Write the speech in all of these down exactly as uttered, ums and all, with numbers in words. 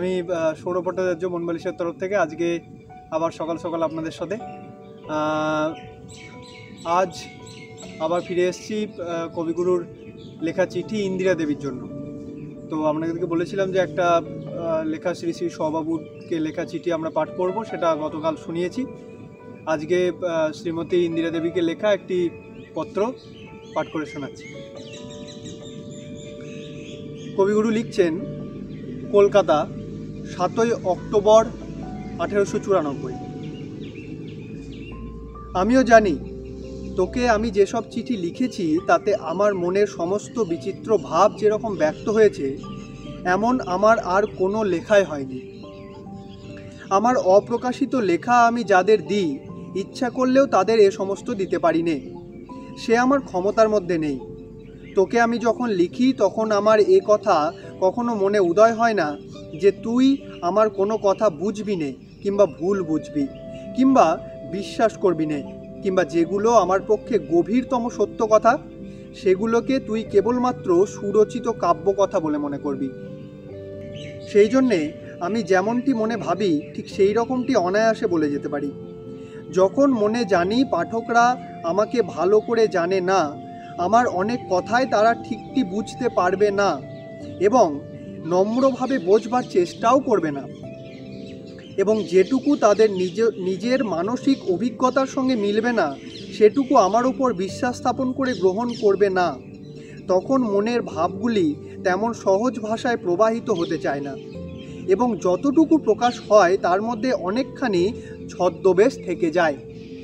আমি সৌরভ ভট্টাচার্য মনবালিশের তরফ থেকে আজকে আবার সকাল সকাল আপনাদের সাথে আজ আবার ফিরে এসেছি কবিগুরুর লেখা চিঠি ইন্দিরা দেবীর জন্য। তো আপনাদেরকে বলেছিলাম যে একটা লেখা শ্রী শ্রী সবাবুকে লেখা চিঠি আমরা পাঠ করব, সেটা গতকাল শুনিয়েছি। আজকে শ্রীমতী ইন্দিরা দেবীকে লেখা একটি পত্র পাঠ করে শোনাচ্ছি। কবিগুরু লিখছেন, কলকাতা, সাতই অক্টোবর আঠেরোশো চুরানব্বই। আমিও জানি তোকে আমি যেসব চিঠি লিখেছি তাতে আমার মনের সমস্ত বিচিত্র ভাব যেরকম ব্যক্ত হয়েছে এমন আমার আর কোনো লেখায় হয়নি। আমার অপ্রকাশিত লেখা আমি যাদের দিই ইচ্ছা করলেও তাদের এ সমস্ত দিতে পারি নে, সে আমার ক্ষমতার মধ্যে নেই। তোকে আমি যখন লিখি তখন আমার এ কথা কখনো মনে উদয় হয় না যে তুই আমার কোনো কথা বুঝবি নে, কিংবা ভুল বুঝবি, কিংবা বিশ্বাস করবি নে, কিংবা যেগুলো আমার পক্ষে গভীরতম সত্য কথা সেগুলোকে তুই কেবলমাত্র সুরচিত কাব্য কথা বলে মনে করবি। সেই জন্যে আমি যেমনটি মনে ভাবি ঠিক সেই রকমটি অনায়াসে বলে যেতে পারি। যখন মনে জানি পাঠকরা আমাকে ভালো করে জানে না, আমার অনেক কথাই তারা ঠিকটি বুঝতে পারবে না এবং নম্রভাবে বোঝবার চেষ্টাও করবে না, এবং যেটুকু তাদের নিজ নিজের মানসিক অভিজ্ঞতার সঙ্গে মিলবে না সেটুকু আমার উপর বিশ্বাস স্থাপন করে গ্রহণ করবে না, তখন মনের ভাবগুলি তেমন সহজ ভাষায় প্রবাহিত হতে চায় না এবং যতটুকু প্রকাশ হয় তার মধ্যে অনেকখানি ছদ্মবেশ থেকে যায়।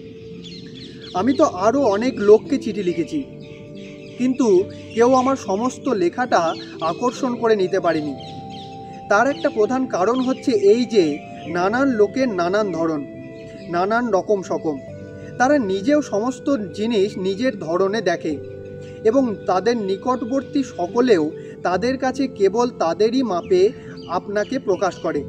আমি তো আরও অনেক লোককে চিঠি লিখেছি, কিন্তু কেউ আমার সমস্ত লেখাটা আকর্ষণ করে নিতে পারেনি। তার একটা প্রধান কারণ হচ্ছে এই যে নানান লোকের নানান ধরন, নানান রকম সকম। তারা নিজেও সমস্ত জিনিস নিজের ধরনে দেখে এবং তাদের নিকটবর্তী সকলেও তাদের কাছে কেবল তাদেরই মাপে আপনাকে প্রকাশ করে।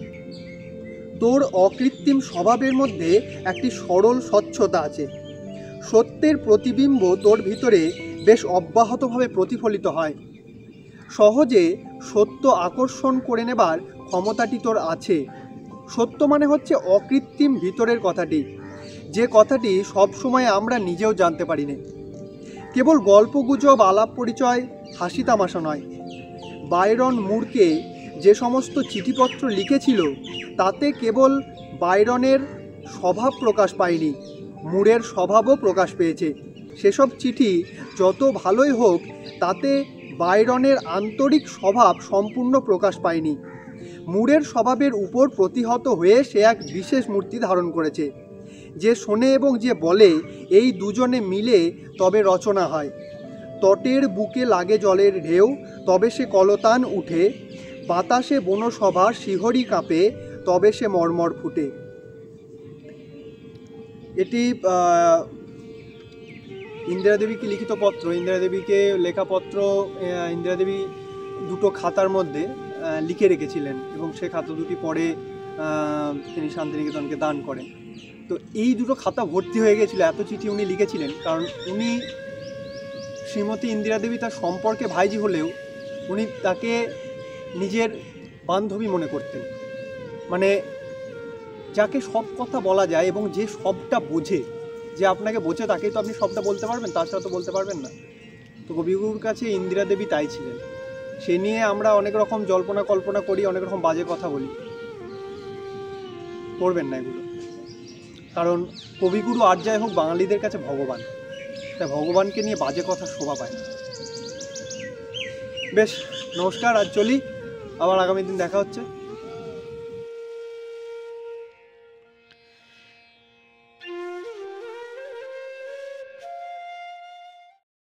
তোর অকৃত্রিম স্বভাবের মধ্যে একটি সরল স্বচ্ছতা আছে। সত্যের প্রতিবিম্ব তোর ভিতরে বেশ অব্যাহতভাবে প্রতিফলিত হয়। সহজে সত্য আকর্ষণ করে নেবার ক্ষমতাটি তোর আছে। সত্য মানে হচ্ছে অকৃত্রিম ভিতরের কথাটি, যে কথাটি সবসময় আমরা নিজেও জানতে পারি না। কেবল গল্পগুজব, আলাপ পরিচয়, হাসি তামাশা নয়। বাইরন মুরকে যে সমস্ত চিঠিপত্র লিখেছিল তাতে কেবল বাইরনের স্বভাব প্রকাশ পায়নি, মুরের স্বভাবও প্রকাশ পেয়েছে। সেসব চিঠি যত ভালোই হোক তাতে বাইরনের আন্তরিক স্বভাব সম্পূর্ণ প্রকাশ পায়নি। মুরের স্বভাবের উপর প্রতিহত হয়ে সে এক বিশেষ মূর্তি ধারণ করেছে। যে শোনে এবং যে বলে, এই দুজনে মিলে তবে রচনা হয়। তটের বুকে লাগে জলের ঢেউ, তবে সে কলতান উঠে। বাতাসে বনসভার শিহরি কাঁপে, তবে সে মর্মর ফুটে। এটি ইন্দিরা দেবীকে লিখিত পত্র। ইন্দিরা দেবীকে লেখা পত্র ইন্দিরা দেবী দুটো খাতার মধ্যে লিখে রেখেছিলেন এবং সে খাতা দুটি পরে তিনি শান্তিনিকেতনকে দান করেন। তো এই দুটো খাতা ভর্তি হয়ে গেছিলো, এত চিঠি উনি লিখেছিলেন। কারণ উনি শ্রীমতী ইন্দিরা দেবী তার সম্পর্কে ভাইজি হলেও উনি তাকে নিজের বান্ধবী মনে করতেন। মানে যাকে সব কথা বলা যায় এবং যে সবটা বোঝে, যে আপনাকে বোঝে তাকেই তো আপনি সবটা বলতে পারবেন, তাছাড়া তো বলতে পারবেন না। তো কবিগুরুর কাছে ইন্দিরা দেবী তাই ছিলেন। সে নিয়ে আমরা অনেক রকম জল্পনা কল্পনা করি, অনেক রকম বাজে কথা বলি। করবেন না এগুলো, কারণ কবিগুরু আর যাই হোক বাঙালিদের কাছে ভগবান, তাই ভগবানকে নিয়ে বাজে কথা শোভা পায় না। বেশ, নমস্কার, আজ চলি, আবার আগামী দিন দেখা হচ্ছে।